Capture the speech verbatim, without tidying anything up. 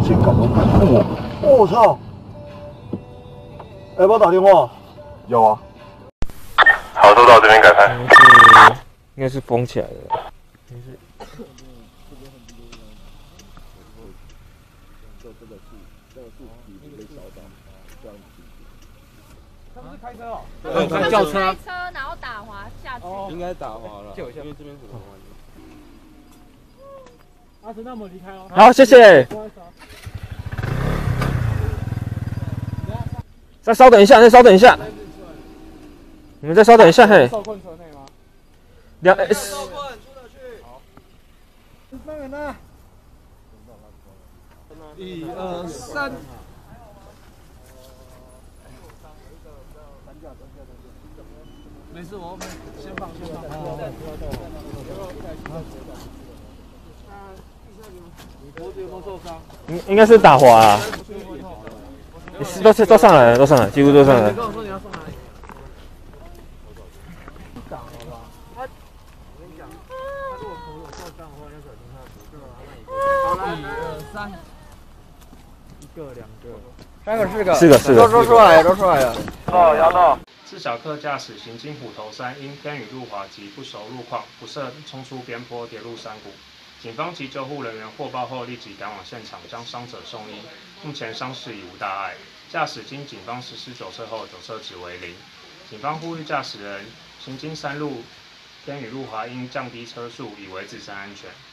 警告我！我我操！要不要打电话？有啊。 好，收到，这边改判。 应该是封起来的。应该是。 他不是开车哦？ 对，他轿车。 开车然后打滑下去。 应该打滑了。借我一下，因为这边是很弯的。 阿成，那我们离开哦。 好，谢谢。再稍等一下，再稍等一下。你们再稍等一下，嘿。 受困车内吗？ 两 S。 受困，出得去。好。三人呢？一二三。没事，我先放，先放。你脖子有没有受伤？ 应应该是打滑啊。都是都上来了，都上来，几乎都上来了。 你跟我说你要送哪里？打好不好？他，我跟你讲，他如果头有受伤的话，要小心他不是吗？好，一二三，一个两个，三个四个， 四个四个， 都说出来了，都出来了。 到，要到。 自小客驾驶行经虎头山，因天雨路滑及不熟路况，不慎冲出边坡，跌入山谷。警方及救护人员获报后立即赶往现场，将伤者送医。目前伤势已无大碍，驾驶经警方实施酒测后，酒测值为零。警方呼吁驾驶人行经山路天雨路滑，应降低车速，以维自身安全。